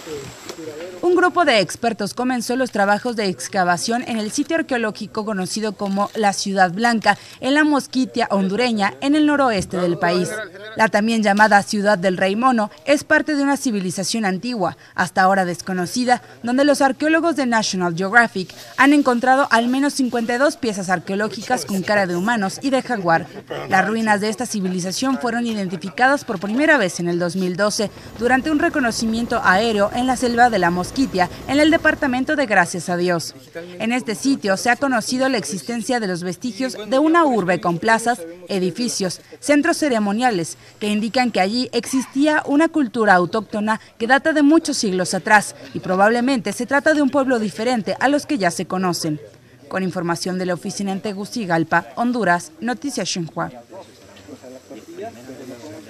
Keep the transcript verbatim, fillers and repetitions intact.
Un grupo de expertos comenzó los trabajos de excavación en el sitio arqueológico conocido como la Ciudad Blanca, en la Mosquitia hondureña, en el noroeste del país. La también llamada Ciudad del Rey Mono es parte de una civilización antigua, hasta ahora desconocida, donde los arqueólogos de National Geographic han encontrado al menos cincuenta y dos piezas arqueológicas con cara de humanos y de jaguar. Las ruinas de esta civilización fueron identificadas por primera vez en el dos mil doce durante un reconocimiento aéreo en la selva de la Mosquitia, en el departamento de Gracias a Dios. En este sitio se ha conocido la existencia de los vestigios de una urbe con plazas, edificios, centros ceremoniales, que indican que allí existía una cultura autóctona que data de muchos siglos atrás y probablemente se trata de un pueblo diferente a los que ya se conocen. Con información de la oficina en Tegucigalpa, Honduras, Noticias Xinhua.